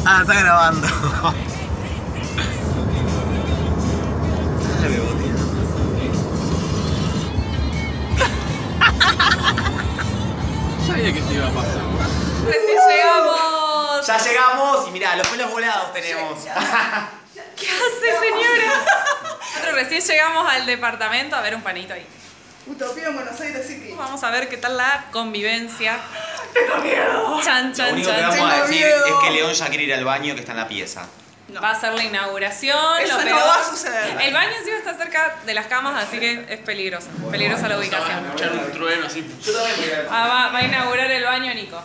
Ah, está grabando. Sabía que te iba a pasar. ¡Recién llegamos! Ya llegamos y mirá, los pelos volados tenemos. ¿Qué hace, señora? Nosotros recién llegamos al departamento a ver un panito ahí. Utopía en Buenos Aires City. Vamos a ver qué tal la convivencia. ¡Tengo miedo! Chan, Lo chan, único que chan. vamos a Tengo decir miedo. es que León ya quiere ir al baño que está en la pieza. No. Va a ser la inauguración. Eso lo no peor. va a suceder. El baño encima está cerca de las camas, así que es peligroso. Peligrosa la ubicación. Escuchar un trueno así. Va a inaugurar el baño, Nico.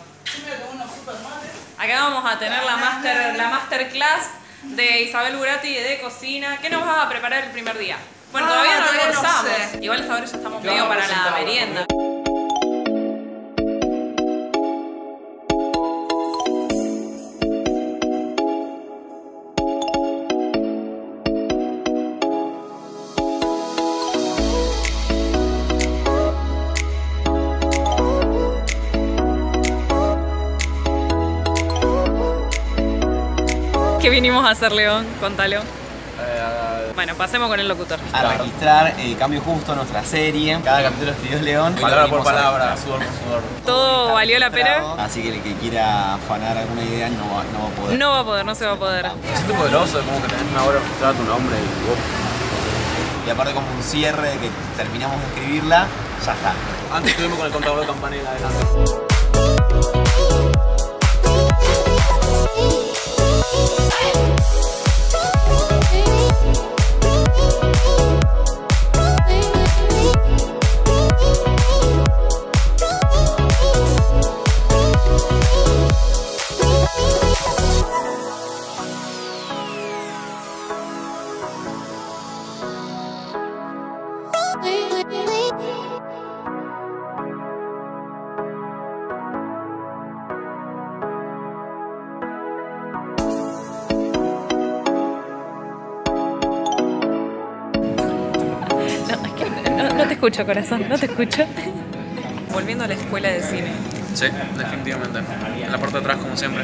Acá vamos a tener la masterclass de Isabel Burati de cocina. ¿Qué nos vas a preparar el primer día? Bueno, todavía no todavía no almorzamos. sé. Igual hasta ahora ya estamos medio para la merienda. ¿Qué vinimos a hacer, León? Contalo. Bueno, pasemos con el locutor. A registrar Cambio Justo, nuestra serie. Cada capítulo escribió León. Palabra por palabra, sudor por sudor. ¿Todo valió la pena? Así que el que quiera afanar alguna idea no va a poder. No va a poder, no se va a poder. Me siento poderoso, como que tenés una hora registrada tu nombre y vos. Y aparte como un cierre de que terminamos de escribirla, ya está. Antes estuvimos con el contador de campanela adelante. No te escucho, corazón, no te escucho. Volviendo a la escuela de cine. Sí, definitivamente. En la parte de atrás, como siempre.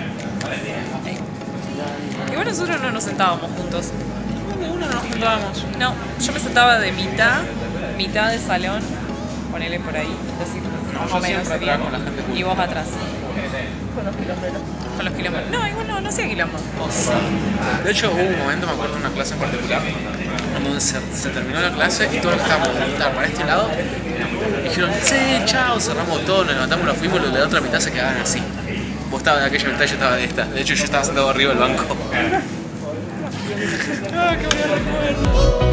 Igual nosotros no nos sentábamos juntos. Uno no nos juntábamos. No, yo me sentaba de mitad de salón, ponele por ahí, así, más yo o menos. siempre atrás con la gente y vos atrás. Con los kilómetros. No, igual no hacía kilómetros. De hecho, hubo un momento, me acuerdo, de una clase en particular, donde se terminó la clase y todos los que estábamos de mitad para este lado dijeron, sí, chao, cerramos todo, nos levantamos, nos fuimos, los de la otra mitad se quedaban así. Vos estabas de aquella mitad, yo estaba de esta. De hecho, yo estaba sentado arriba del banco. Ah, qué buen recuerdo.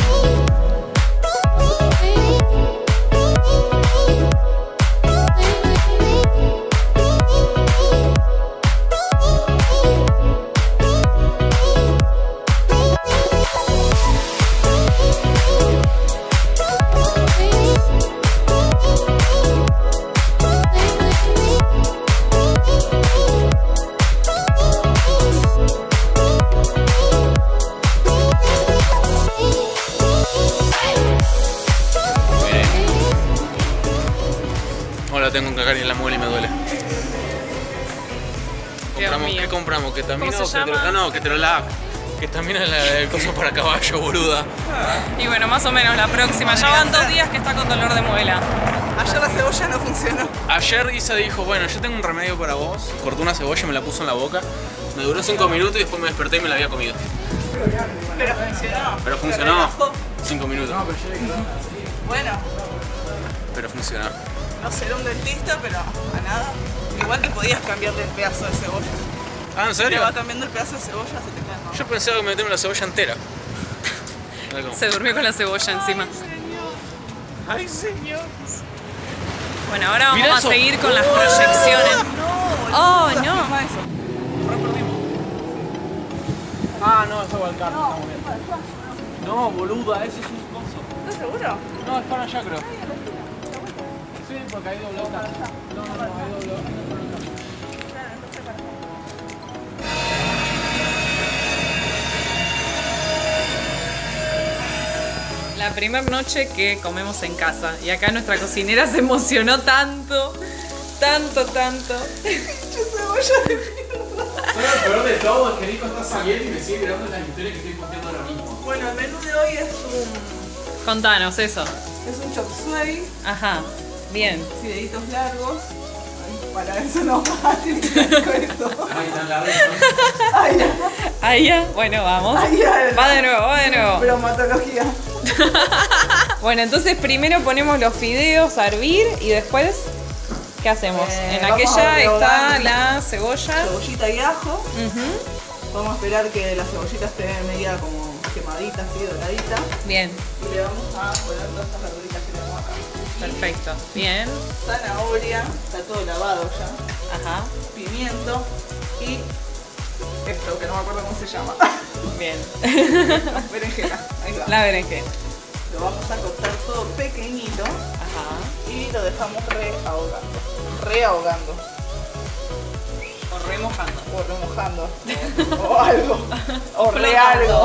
Tengo un cagar en la muela y me duele. ¿Qué compramos? ¿Ketamina ¿Cómo o se llama? no, ketorolac. Ketamina es el coso para caballo, boluda. Y bueno, más o menos la próxima. Ya van 2 días que está con dolor de muela. Ayer la cebolla no funcionó. Ayer Isa dijo, bueno, yo tengo un remedio para vos. Cortó una cebolla y me la puso en la boca. Me duró 5 minutos y después me desperté y me la había comido. Pero funcionó. Pero funcionó. 5 minutos. Bueno, Pero funcionó. no será un dentista, pero a nada. Igual te podías cambiarle el pedazo de cebolla. Ah, ¿en Te serio? va cambiando el pedazo de cebolla, se te cae más. Yo pensaba que meterme la cebolla entera. Se durmió con la cebolla encima. Ay, señor. Bueno, ahora vamos Mirá a eso. seguir con las proyecciones. Oh, no. Filma eso. Ah, no, eso va al carro, estamos bien. No, boluda, ese es un coso. ¿Estás seguro? No, es para allá, creo. Sí, porque hay doble acá. No, hay doble acá. La primera noche que comemos en casa. Y acá nuestra cocinera se emocionó tanto Tanto. Bueno, lo peor de todo es que Nico está saliendo y me sigue mirando las historias que estoy posteando ahora mismo. Bueno, el menú de hoy es Contanos eso. un chop suey, Ajá, bien. fideitos largos. Ay, para eso no va a tener esto. Ay, tan largo. Ay, ya. Ahí ya, bueno, vamos. Ay, ya. Va de nuevo. Bromatología. Bueno, entonces primero ponemos los fideos a hervir y después, ¿qué hacemos? En vamos aquella a está rehogar la cebolla. Cebollita y ajo. Ujú, Vamos a esperar que la cebollita esté media como quemadita, así doradita. bien, Y le vamos a poner todas estas verduritas que tenemos acá. perfecto. Bien, Zanahoria, está todo lavado ya. ajá, Pimiento y esto, que no me acuerdo cómo se llama. bien. Berenjena, ahí va. La berenjena. Lo vamos a cortar todo pequeñito Ajá. y lo dejamos rehogando. O remojando. O remojando. O algo. O re algo.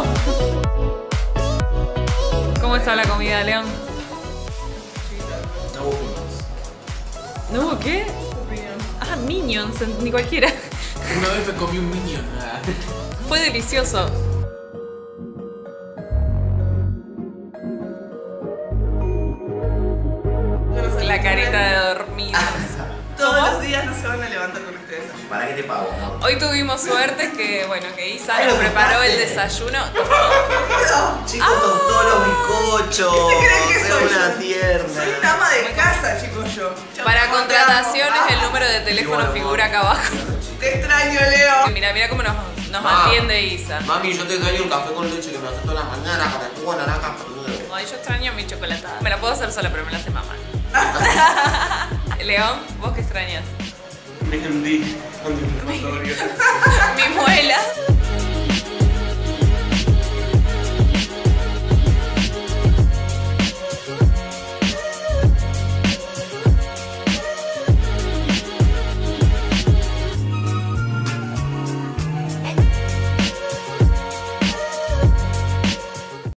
¿Cómo está la comida, León? No hubo más. ¿No hubo qué? Ah, Minions, ni cualquiera. Una vez me comí un Minion. Fue delicioso. La carita de dormido. Todos los días no se van a levantar con este desayuno. ¿Para qué te pago? No? Hoy tuvimos suerte que, bueno, que Isa nos preparó el desayuno. Chicos, todos los bizcochos. ¿Qué se creen que soy una yo? tierna. Soy una ama de casa, chicos, yo. Para contrataciones Ah, el número de teléfono figura acá abajo. Te extraño, Leo. Mira cómo nos atiende Isa. Mami, yo te extraño un café con leche que me hace todas las mañanas con el jugo de naranja. Ay, yo extraño mi chocolatada. Me la puedo hacer sola, pero me la hace mamá. León, ¿vos qué extrañas? Me hundí con mi Mi muela.